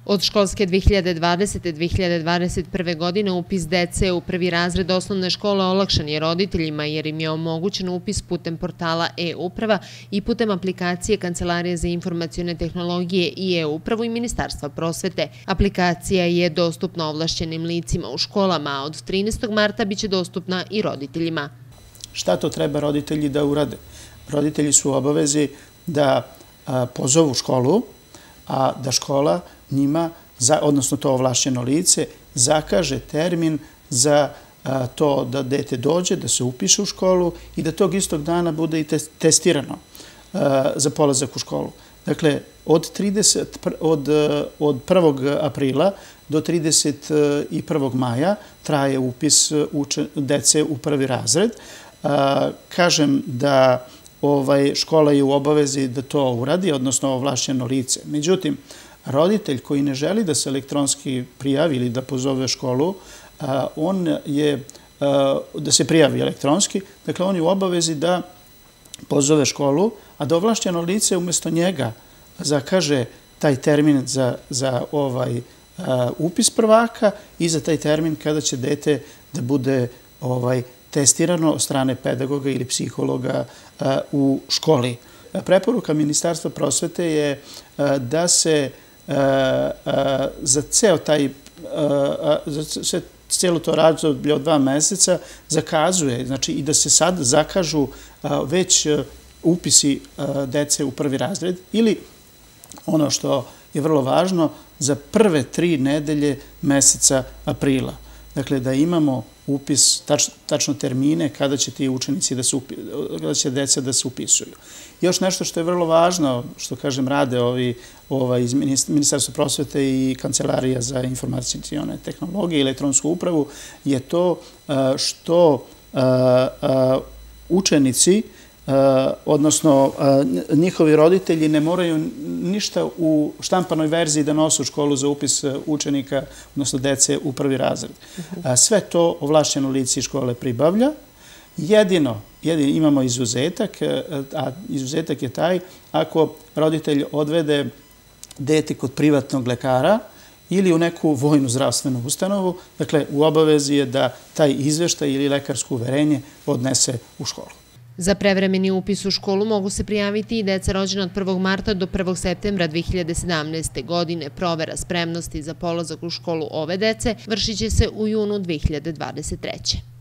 Od školske 2020-2021. godine upis dece u prvi razred osnovne škole olakšan je roditeljima jer im je omogućen upis putem portala e-uprava i putem aplikacije Kancelarije za informacione tehnologije i e-upravu i Ministarstva prosvete. Aplikacija je dostupna ovlašćenim licima u školama, a od 13. marta biće dostupna i roditeljima. Šta to treba roditelji da urade? Roditelji su u obavezi da pozovu školu, a da škola njima, odnosno to ovlašćeno lice, zakaže termin za to da dete dođe, da se upiše u školu i da tog istog dana bude i testirano za polazak u školu. Dakle, od 1. aprila do 31. maja traje upis dece u prvi razred. Kažem da škola je u obavezi da to uradi, odnosno ovlašćeno lice. Međutim, roditelj koji ne želi da se elektronski prijavi ili da pozove školu, on je da se prijavi elektronski, dakle on je u obavezi da pozove školu, a da ovlašćeno lice umjesto njega zakaže taj termin za upis prvaka i za taj termin kada će dete da bude testirano od strane pedagoga ili psihologa u školi. Preporuka Ministarstva prosvete je da se za cijelo to razdoblje od 2 meseca zakazuje, znači i da se sad zakažu već upisi dece u prvi razred ili ono što je vrlo važno za prve 3 nedelje meseca aprila. Dakle, da imamo upis, tačno termine kada će ti učenici kada će deca da se upisuju. Još nešto što je vrlo važno, što kažem rade iz Ministarstva prosvete i Kancelarija za informacione tehnologije i elektronsku upravu, je to što učenici, odnosno njihovi roditelji ne moraju ništa u štampanoj verziji da nose u školu za upis učenika, odnosno dece u prvi razred. Sve to ovlašćeno lice škole pribavlja. Jedino imamo izuzetak, a izuzetak je taj ako roditelj odvede dete kod privatnog lekara ili u neku vojnu zdravstvenu ustanovu, dakle u obavezi je da taj izveštaj ili lekarsko uverenje odnese u školu. Za prevremeni upis u školu mogu se prijaviti i deca rođena od 1. marta do 1. septembra 2017. godine. Provera spremnosti za polazak u školu ove dece vršit će se u junu 2023.